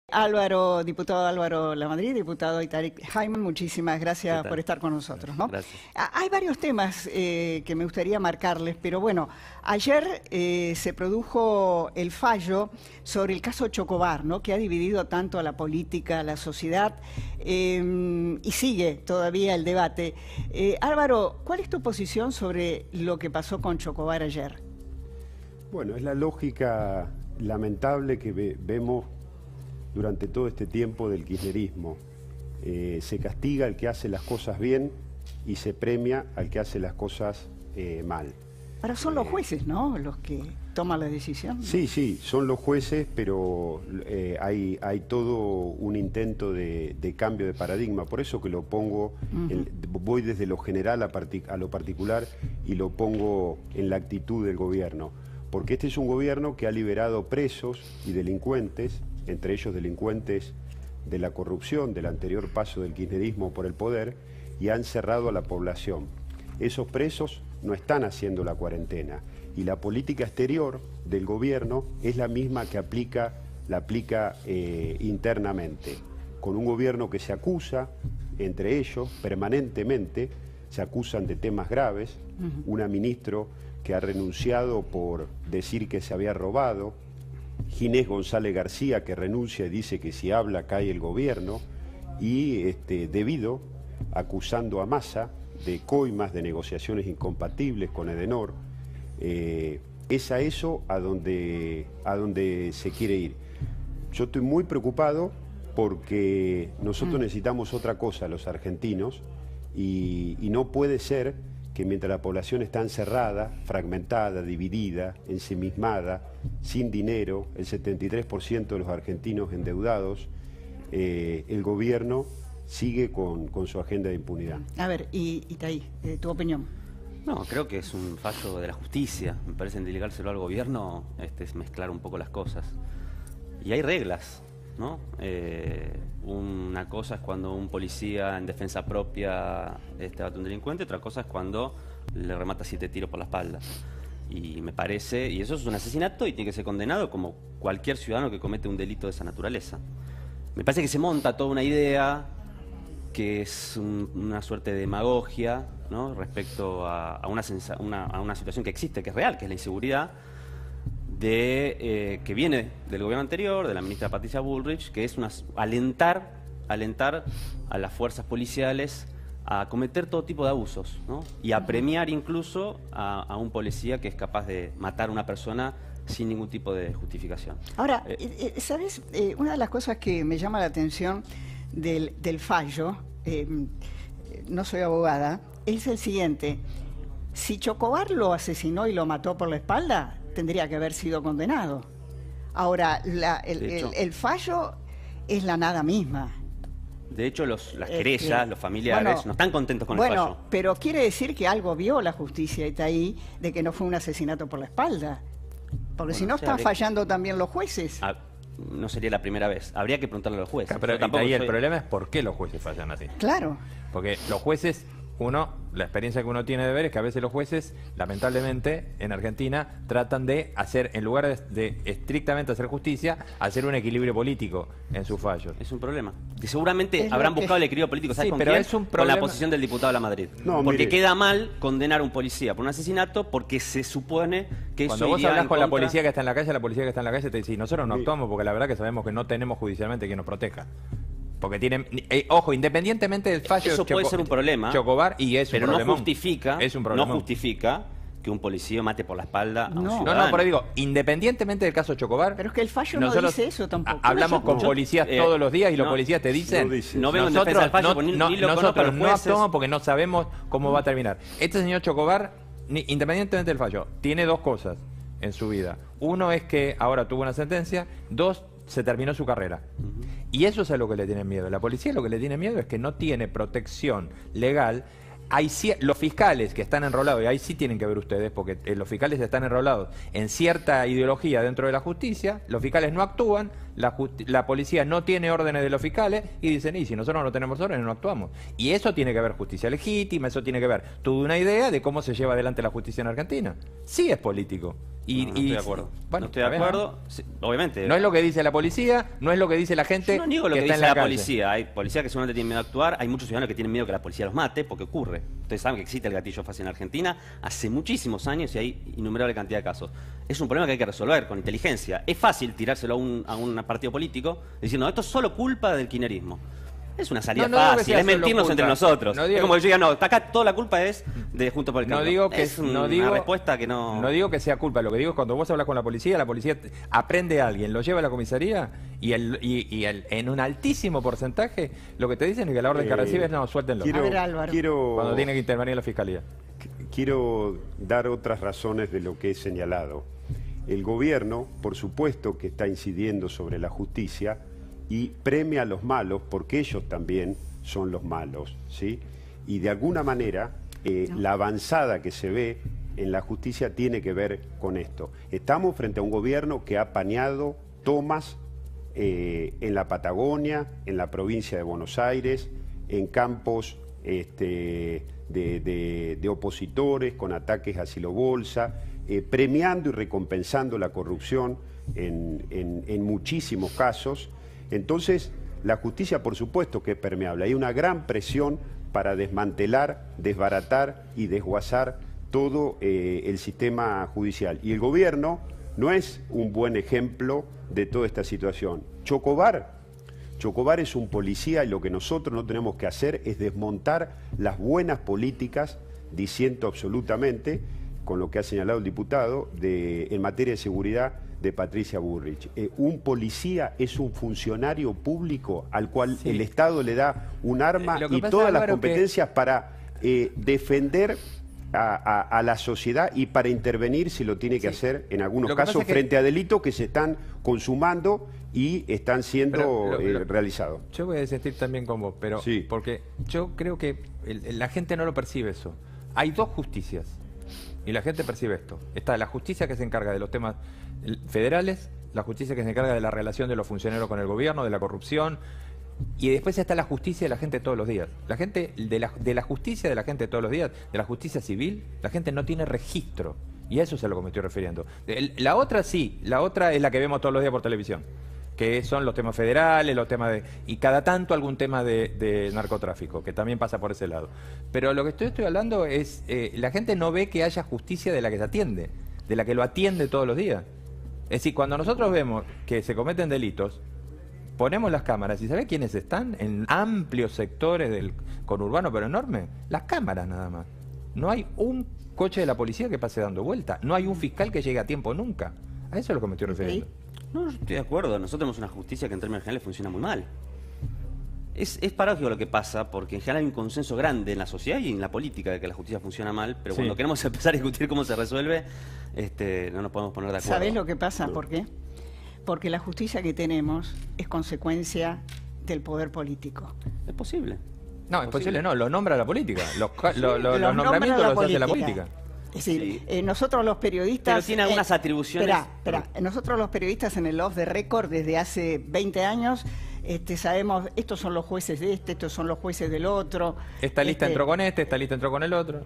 Álvaro, diputado Álvaro Lamadrid, diputado Tarik Jaime, muchísimas gracias por estar con nosotros, ¿no? Gracias. Hay varios temas que me gustaría marcarles, pero bueno, ayer se produjo el fallo sobre el caso Chocobar, ¿no? Que ha dividido tanto a la política, a la sociedad, y sigue todavía el debate. Álvaro, ¿cuál es tu posición sobre lo que pasó con Chocobar ayer? Bueno, es la lógica lamentable que vemos durante todo este tiempo del kirchnerismo. Se castiga al que hace las cosas bien y se premia al que hace las cosas mal. Ahora son los jueces, ¿no?, los que toman la decisión. Sí, sí, son los jueces, pero hay todo un intento de cambio de paradigma. Por eso que lo pongo, voy desde lo general a lo particular y lo pongo en la actitud del gobierno. Porque este es un gobierno que ha liberado presos y delincuentes, entre ellos delincuentes de la corrupción, del anterior paso del kirchnerismo por el poder, y han cerrado a la población. Esos presos no están haciendo la cuarentena, y la política exterior del gobierno es la misma que la aplica internamente, con un gobierno que se acusa, entre ellos, permanentemente, se acusan de temas graves, una ministra que ha renunciado por decir que se había robado, Ginés González García, que renuncia y dice que si habla cae el gobierno, y debido acusando a Massa de coimas, de negociaciones incompatibles con Edenor. Es a eso a donde se quiere ir. Yo estoy muy preocupado porque nosotros necesitamos otra cosa, los argentinos, y no puede ser que mientras la población está encerrada, fragmentada, dividida, ensimismada, sin dinero, el 73% de los argentinos endeudados, el gobierno sigue con su agenda de impunidad. A ver, y Taí, tu opinión. No, creo que es un fallo de la justicia. Me parece delegárselo al gobierno es mezclar un poco las cosas. Y hay reglas, ¿no? Una cosa es cuando un policía en defensa propia bate a un delincuente, otra cosa es cuando le remata 7 tiros por la espalda. Y me parece, y eso es un asesinato y tiene que ser condenado como cualquier ciudadano que comete un delito de esa naturaleza. Me parece que se monta toda una idea que es una suerte de demagogia, ¿no?, respecto a una situación que existe, que es real, que es la inseguridad, que viene del gobierno anterior, de la ministra Patricia Bullrich, que es alentar a las fuerzas policiales a cometer todo tipo de abusos, ¿no?, y a premiar incluso a un policía que es capaz de matar a una persona sin ningún tipo de justificación. Ahora, ¿sabes? Una de las cosas que me llama la atención del fallo, no soy abogada, es el siguiente: si Chocobar lo asesinó y lo mató por la espalda, tendría que haber sido condenado. Ahora, el fallo es la nada misma. De hecho, las querellas, los familiares, no están contentos con el fallo. Bueno, pero quiere decir que algo vio la justicia y está ahí de que no fue un asesinato por la espalda. Porque si no, están fallando también los jueces. No sería la primera vez. Habría que preguntarle a los jueces. Pero ahí el problema es por qué los jueces fallan así. Claro. Porque los jueces, la experiencia que uno tiene de ver es que a veces los jueces, lamentablemente, en Argentina, tratan de hacer, en lugar de estrictamente hacer justicia, hacer un equilibrio político en sus fallos. Es un problema. Y seguramente habrán buscado el equilibrio político, ¿sabes con quién? Es un problema. Con la posición del diputado Lamadrid. No, porque mire, queda mal condenar a un policía por un asesinato porque se supone que cuando eso vos iría hablas en con la contra... policía que está en la calle, la policía que está en la calle te dice: nosotros no actuamos porque la verdad que sabemos que no tenemos judicialmente quien nos proteja. Porque tienen, ojo, independientemente del fallo, eso puede ser un problema, Chocobar, y es pero un problemón. no justifica que un policía mate por la espalda a un ciudadano. No, pero digo, independientemente del caso Chocobar, pero es que el fallo no dice eso tampoco. Hablamos con policías todos los días y los policías te dicen: no veo en defensa del fallo, nosotros no actuamos porque no sabemos cómo va a terminar. Este señor Chocobar, independientemente del fallo, tiene dos cosas en su vida. Uno es que ahora tuvo una sentencia, dos, se terminó su carrera. Y eso es a lo que le tienen miedo. La policía lo que le tiene miedo es que no tiene protección legal. Los fiscales que están enrolados, y ahí sí tienen que ver ustedes, porque los fiscales están enrolados en cierta ideología dentro de la justicia, los fiscales no actúan, la policía no tiene órdenes de los fiscales y dicen: y si nosotros no tenemos órdenes, no actuamos. Y eso tiene que ver justicia legítima, eso tiene que ver toda una idea de cómo se lleva adelante la justicia en Argentina. Sí es político. No estoy de acuerdo. Bueno, no estoy de acuerdo. Sí, obviamente. No es lo que dice la policía, no es lo que dice la gente. Yo no niego lo que está dice en la calle. policía. Hay policías que seguramente tienen miedo a actuar. Hay muchos ciudadanos que tienen miedo que la policía los mate, porque ocurre. Ustedes saben que existe el gatillo fácil en Argentina hace muchísimos años y hay innumerable cantidad de casos. Es un problema que hay que resolver con inteligencia. Es fácil tirárselo a un partido político diciendo, esto es solo culpa del kirchnerismo. Es una salida fácil, es mentirnos entre nosotros. No digo, es como que yo diga, no, acá toda la culpa es de Juntos por el Cambio. No digo que es una respuesta que no... No digo que sea culpa, lo que digo es cuando vos hablas con la policía aprende a alguien, lo lleva a la comisaría y en un altísimo porcentaje lo que te dicen es que la orden que recibe es no, suéltenlo. A ver, Álvaro. Cuando tiene que intervenir la fiscalía. Quiero dar otras razones de lo que he señalado. El gobierno, por supuesto, que está incidiendo sobre la justicia y premia a los malos porque ellos también son los malos, ¿sí? Y de alguna manera la avanzada que se ve en la justicia tiene que ver con esto. Estamos frente a un gobierno que ha apañado tomas en la Patagonia, en la provincia de Buenos Aires, en campos de opositores con ataques a Silo Bolsa, premiando y recompensando la corrupción en muchísimos casos. Entonces, la justicia, por supuesto que es permeable. Hay una gran presión para desmantelar, desbaratar y desguazar todo el sistema judicial. Y el gobierno no es un buen ejemplo de toda esta situación. Chocobar es un policía y lo que nosotros no tenemos que hacer es desmontar las buenas políticas, diciendo absolutamente, con lo que ha señalado el diputado, en materia de seguridad, de Patricia Bullrich. Un policía es un funcionario público al cual el Estado le da un arma y todas las competencias para defender a la sociedad y para intervenir si lo tiene que hacer en algunos casos frente a delitos que se están consumando y están siendo realizados. Yo voy a sentir también con vos, pero porque yo creo que la gente no lo percibe eso. Hay dos justicias y la gente percibe esto. Está la justicia que se encarga de los temas federales, la justicia que se encarga de la relación de los funcionarios con el gobierno, de la corrupción, y después está la justicia de la gente todos los días. La gente de la justicia de la gente todos los días, de la justicia civil, la gente no tiene registro, y a eso es a lo que me estoy refiriendo. La otra sí, la otra es la que vemos todos los días por televisión, que son los temas federales, los temas y cada tanto algún tema de narcotráfico, que también pasa por ese lado. Pero lo que estoy hablando es, la gente no ve que haya justicia de la que se atiende, de la que lo atiende todos los días. Es decir, cuando nosotros vemos que se cometen delitos, ponemos las cámaras y ¿sabe quiénes están? En amplios sectores del conurbano, pero enorme. Las cámaras nada más. No hay un coche de la policía que pase dando vuelta. No hay un fiscal que llegue a tiempo nunca. A eso es lo que me estoy refiriendo. No, yo estoy de acuerdo. Nosotros tenemos una justicia que en términos generales funciona muy mal. Es paradójico lo que pasa, porque en general hay un consenso grande en la sociedad y en la política de que la justicia funciona mal, pero cuando queremos empezar a discutir cómo se resuelve, no nos podemos poner de acuerdo. ¿Sabés lo que pasa? ¿Por qué? Porque la justicia que tenemos es consecuencia del poder político. Es posible. No, es posible no, lo nombra la política. Los nombramientos los hace la política. Es decir, nosotros los periodistas... Pero tiene algunas atribuciones... Espera, nosotros los periodistas en el Off the Record desde hace 20 años... sabemos, estos son los jueces de estos son los jueces del otro. Esta lista entró con esta lista entró con el otro.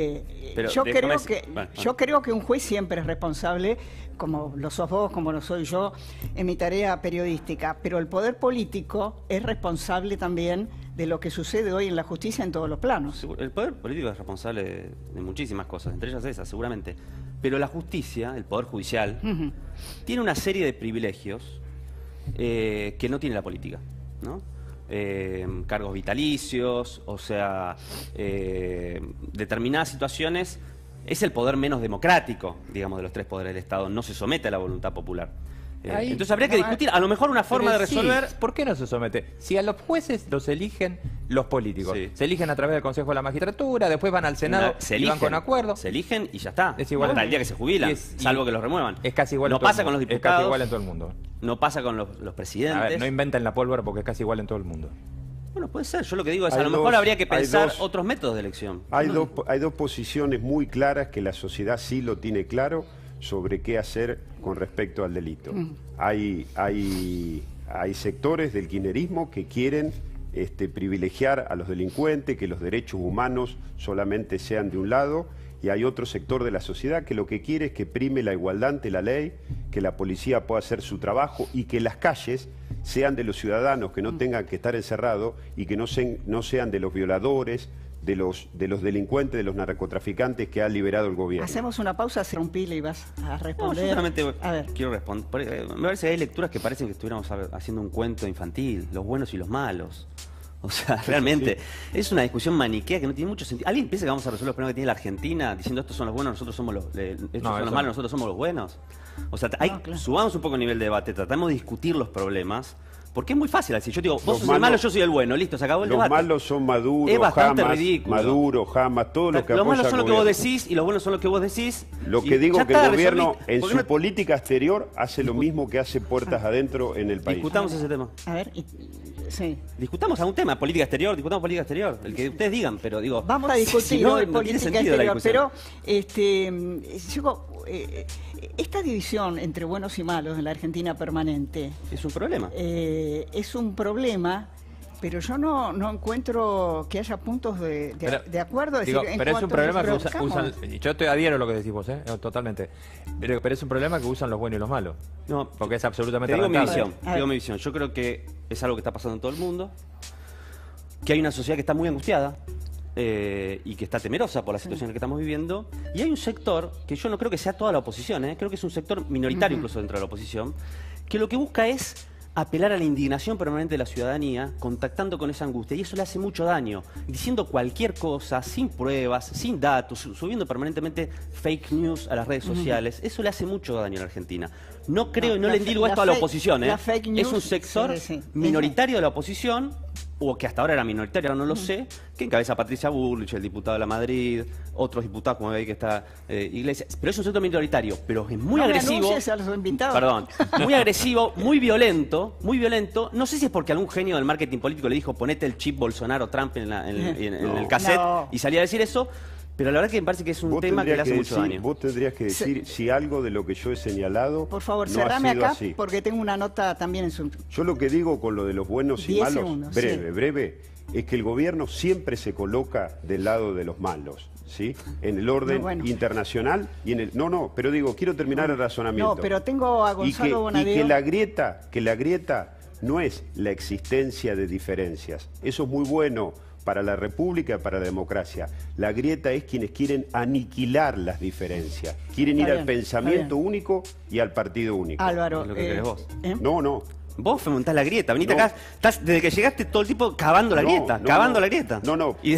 Yo creo que un juez siempre es responsable, como lo sos vos, como lo soy yo, en mi tarea periodística, pero el poder político es responsable también de lo que sucede hoy en la justicia en todos los planos. El poder político es responsable de muchísimas cosas, entre ellas esas, seguramente. Pero la justicia, el poder judicial, tiene una serie de privilegios que no tiene la política, ¿no? Cargos vitalicios, o sea, determinadas situaciones, es el poder menos democrático, digamos, de los tres poderes del Estado, no se somete a la voluntad popular. Entonces habría que discutir, a lo mejor una forma de resolver... Sí. ¿Por qué no se somete? Si a los jueces los eligen los políticos, se eligen a través del Consejo de la Magistratura, después van al Senado y van con acuerdo. Se eligen y ya está. Es igual hasta el día que se jubilan, salvo que los remuevan. Es casi igual no en todo pasa el con mundo. los diputados. Es casi igual en todo el mundo. No pasa con los presidentes. A ver, no inventen la pólvora porque es casi igual en todo el mundo. Bueno, puede ser. Yo lo que digo es a lo mejor habría que pensar otros métodos de elección. Hay dos posiciones muy claras que la sociedad sí lo tiene claro sobre qué hacer con respecto al delito. Hay sectores del kirchnerismo que quieren privilegiar a los delincuentes, que los derechos humanos solamente sean de un lado, y hay otro sector de la sociedad que lo que quiere es que prime la igualdad ante la ley, que la policía pueda hacer su trabajo y que las calles sean de los ciudadanos, que no tengan que estar encerrados y que no sean de los violadores, de los delincuentes, de los narcotraficantes que ha liberado el gobierno. Hacemos una pausa, hacer un pile y vas a responder. No, yo solamente a ver. quiero responder. Me parece que hay lecturas que parecen que estuviéramos haciendo un cuento infantil, los buenos y los malos. O sea, realmente, es una discusión maniquea que no tiene mucho sentido. ¿Alguien piensa que vamos a resolver los problemas que tiene la Argentina diciendo estos son los buenos, nosotros somos estos son los malos, nosotros somos los buenos? O sea, claro. Subamos un poco el nivel de debate, tratamos de discutir los problemas. Porque es muy fácil decir, yo digo, vos sos el malo, yo soy el bueno, listo, se acabó el debate. Los malos son Maduro, es bastante Hamas, ridículo. Maduro, Hamas, todo lo que apoya. Los malos son lo que vos decís y los buenos son los que vos decís. Lo que digo que el gobierno en su no... política exterior hace lo mismo que hace puertas adentro en el país. Discutamos ese tema. A ver, sí. Discutamos algún tema, política exterior, discutamos política exterior, el que ustedes digan, pero digo... Vamos a discutir si no, política tiene sentido exterior, pero esta división entre buenos y malos en la Argentina permanente... Es un problema. Es un problema, pero yo no encuentro que haya puntos de acuerdo. Digo, pero es un problema que usan... Yo estoy adhiero a lo que decís vos, totalmente. Pero es un problema que usan los buenos y los malos. No, porque es absolutamente te digo mi visión. Yo creo que es algo que está pasando en todo el mundo, que hay una sociedad que está muy angustiada, y que está temerosa por la situación en la que estamos viviendo, y hay un sector, que yo no creo que sea toda la oposición, creo que es un sector minoritario incluso dentro de la oposición, que lo que busca es apelar a la indignación permanente de la ciudadanía, contactando con esa angustia, y eso le hace mucho daño, diciendo cualquier cosa, sin pruebas, sin datos, subiendo permanentemente fake news a las redes sociales. Eso le hace mucho daño a la Argentina. No creo, no le endilgo esto a la oposición, es un sector minoritario de la oposición, o que hasta ahora era minoritario, ahora no lo sé, que encabeza Patricia Bullrich, el diputado de la Madrid, otros diputados, como veis que está Iglesias, pero es un sector minoritario, pero es muy agresivo. A los invitados. Perdón, muy agresivo, muy violento, no sé si es porque algún genio del marketing político le dijo ponete el chip Bolsonaro-Trump en el cassette y salía a decir eso. Pero la verdad que me parece que es un tema que le hace mucho daño. Vos tendrías que decir si algo de lo que yo he señalado. Por favor, no cerrame ha sido acá así. Porque tengo una nota también en su... Yo lo que digo con lo de los buenos y malos, breve, es que el gobierno siempre se coloca del lado de los malos, ¿sí? En el orden internacional y en el... pero digo, quiero terminar el razonamiento. No, pero tengo a Gonzalo Bonadeo. Y que la grieta no es la existencia de diferencias. Eso es muy bueno para la República, para la democracia. La grieta es quienes quieren aniquilar las diferencias. Quieren ir al pensamiento único y al partido único. Álvaro, es lo que querés vos. No. Vos fomentás la grieta, venite acá, estás desde que llegaste todo el tiempo cavando la grieta, la grieta. Y,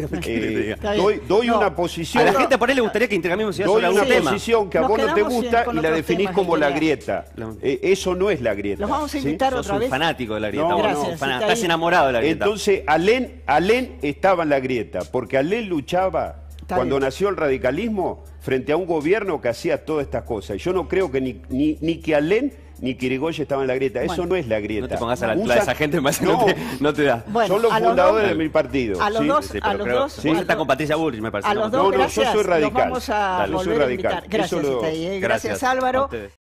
doy una posición... A la gente por ahí le gustaría que intercambiemos ideas sobre algún tema. Doy una posición que a vos no te gusta y la definís como la grieta. Eso no es la grieta. Los vamos a invitar otra vez. Sos un fanático de la grieta. Gracias, estás enamorado de la grieta. Entonces, Alén estaba en la grieta, porque Alén luchaba cuando nació el radicalismo frente a un gobierno que hacía todas estas cosas. Y yo no creo que ni que Alén ni que Irigoyen estaba en la grieta. Eso no es la grieta. No te pongas a la altura de esa gente, no te da. Bueno, son los fundadores de mi partido. A los dos. Vos estás con Patricia Bullrich, me parece. A los dos, gracias. Yo soy radical. Los vamos a volver a invitar. Gracias, Álvaro.